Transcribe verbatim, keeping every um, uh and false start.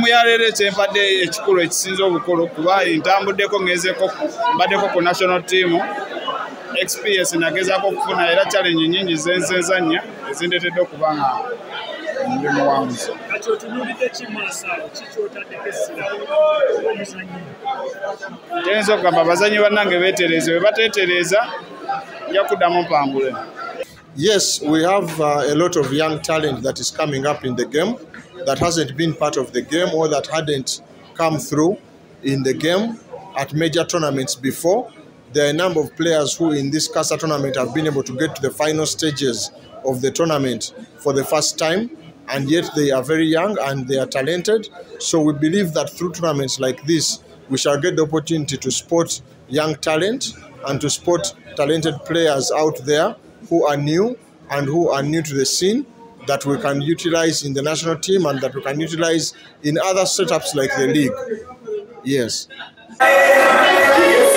byaleero kyempadde ekikulu ekisinza obukulu kuba ntambuddeko ngezeko mbaddeko ku national team experience nagezaako okufuna era challenge nyingi zenzenzanya ezindeetedde okuba nga ndi muwanguzi. Kati otunuulidde ki maasawo kiki otaddeko essira omuzannyi? Tayinza okugamba abazannyi bannange beetereeze bwe bateetereeza nja kuddamu mpangule. Yes, we have uh, a lot of young talent that is coming up in the game that hasn't been part of the game or that hadn't come through in the game at major tournaments before. There are a number of players who in this CASA tournament have been able to get to the final stages of the tournament for the first time, and yet they are very young and they are talented. So we believe that through tournaments like this, we shall get the opportunity to spot young talent and to spot talented players out there who are new and who are new to the scene that we can utilize in the national team and that we can utilize in other setups like the league. Yes.